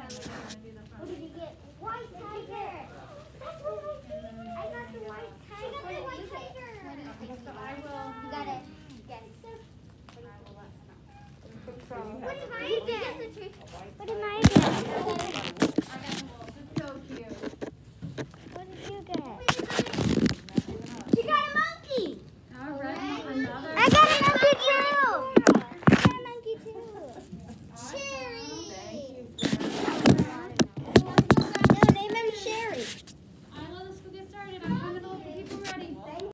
What did you get? White tiger. That's what I got the white tiger. I got the white tiger. So I will. You got it. Yes. What did I get? What did I